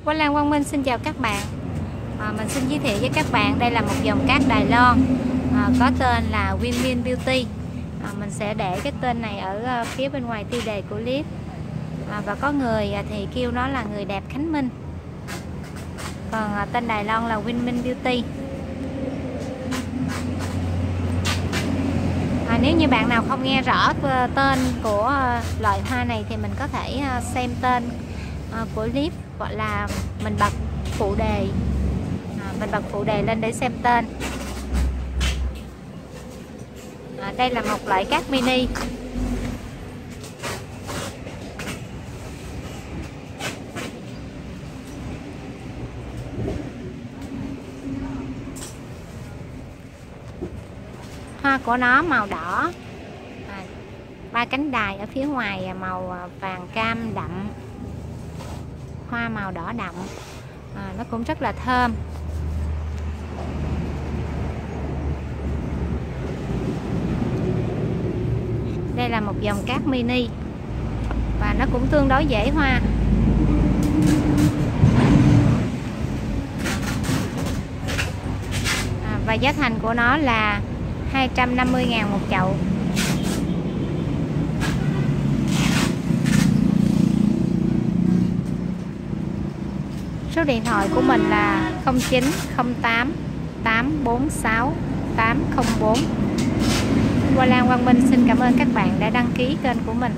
Hoa Lan Quang Minh xin chào các bạn. Mình xin giới thiệu với các bạn đây là một dòng cát Đài Loan có tên là Winmin Beauty. Mình sẽ để cái tên này ở phía bên ngoài tiêu đề của clip. Và có người thì kêu nó là người đẹp Khánh Minh, còn tên Đài Loan là Winmin Beauty. Nếu như bạn nào không nghe rõ tên của loại hoa này thì mình có thể xem tên của clip, gọi là mình bật phụ đề, lên để xem tên. Đây là một loại cát mini. Hoa của nó màu đỏ, ba cánh đài ở phía ngoài màu vàng cam đậm, hoa màu đỏ đậm, nó cũng rất là thơm. Đây là một dòng cát mini và nó cũng tương đối dễ hoa. Và giá thành của nó là 250.000 một chậu. Số điện thoại của mình là 0908 846 804. Hoa Lan Quang Minh xin cảm ơn các bạn đã đăng ký kênh của mình.